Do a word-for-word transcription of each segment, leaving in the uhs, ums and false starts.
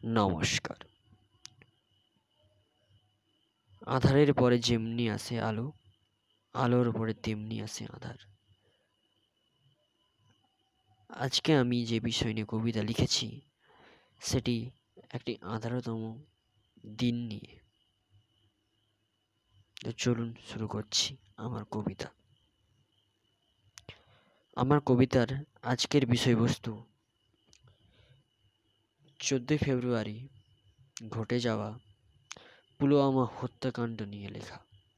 নমস্কার। আঁধারের পরে যেমনি আসে আলো, আলোর পরে তেমনি আসে আঁধার। আজকে আমি যে বিষয় নিয়ে কবিতা লিখেছি সেটি একটি আঁধারতম দিন নিয়ে। তো চলুন শুরু করছি আমার কবিতা। আমার কবিতার আজকের বিষয়বস্তু চোদ্দই ফেব্রুয়ারি ঘটে যাওয়া পুলওয়ামা হত্যাকাণ্ড নিয়ে লেখা।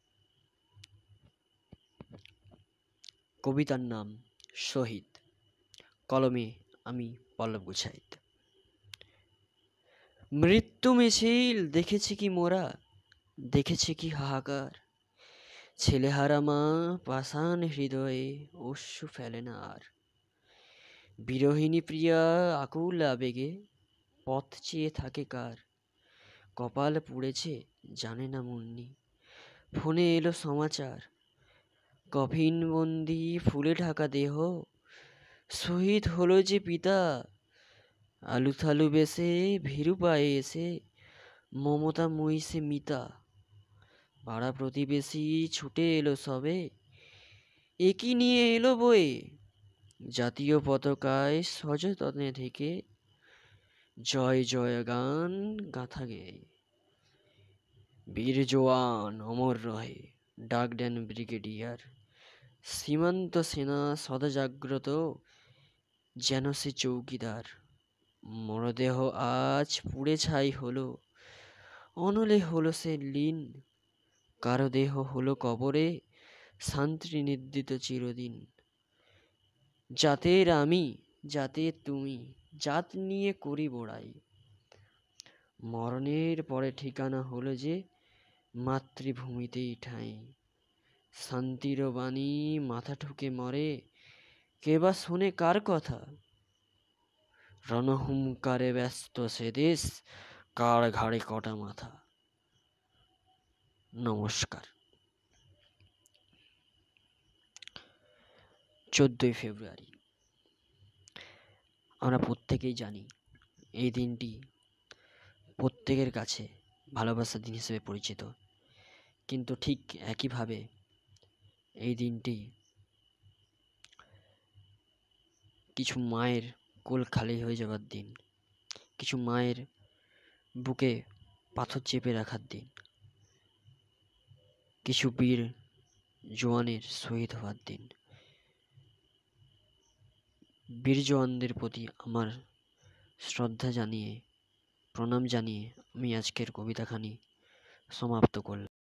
কবিতার নাম শহীদ, কলমে আমি পল্লব গুছাইত। মৃত্যু মিছিল দেখেছি কি মোরা, দেখেছি কি হাহাকার। ছেলেহারা মা পাষাণ হৃদয়ে অশ্রু ফেলে না আর। বিরহিণী প্রিয়া আকুল আবেগে পথ চেয়ে থাকে কার। কপাল পুড়েছে জানে না মুন্নি, ফোনে এলো সমাচার। কফিন বন্দি ফুলে ঢাকা দেহ, শহীদ হলো যে পিতা। আলু থালু বেসে ভীরু পায়ে এসে মমতা মহিষে মিতা। পাড়া প্রতিবেশী ছুটে এলো সবে, একই নিয়ে এলো বয়ে। জাতীয় পতাকায় সযতনে থেকে জয় জয় গান গাথা গেয়ে। বীর জওয়ান অমর রহে ডাক দেন ব্রিগেডিয়ার। সীমান্ত সেনা সদা জাগ্রত যেন সে চৌকিদার। মরদেহ আজ পুড়ে ছাই হলো, অনলে হলো সে লীন। কারো দেহ হলো কবরে শান্তি নিদ্রিত চিরদিন। জাতের আমি জাতের তুমি জাত নিয়ে করি বড়াই। মরণের পরে ঠিকানা হলো যে মাতৃভূমিতেই ঠাঁই। শান্তির বাণী মাথা ঠুকে মরে, কে বা শোনে কার কথা। রণহুঙ্কারে ব্যস্ত সে দেশ, কার ঘাড়ে কটা মাথা। নমস্কার। চোদ্দই ফেব্রুয়ারি আমরা প্রত্যেকেই জানি এই দিনটি প্রত্যেকের কাছে ভালোবাসার দিন হিসেবে পরিচিত, কিন্তু ঠিক একইভাবে এই দিনটি কিছু মায়ের কোল খালি হয়ে যাওয়ার দিন, কিছু মায়ের বুকে পাথর চেপে রাখার দিন, কিছু বীর জওয়ানের শহীদ হওয়ার দিন। বীর জওয়ানদের প্রতি আমার শ্রদ্ধা জানিয়ে, প্রণাম জানিয়ে আমি আজকের কবিতাখানি সমাপ্ত করলাম।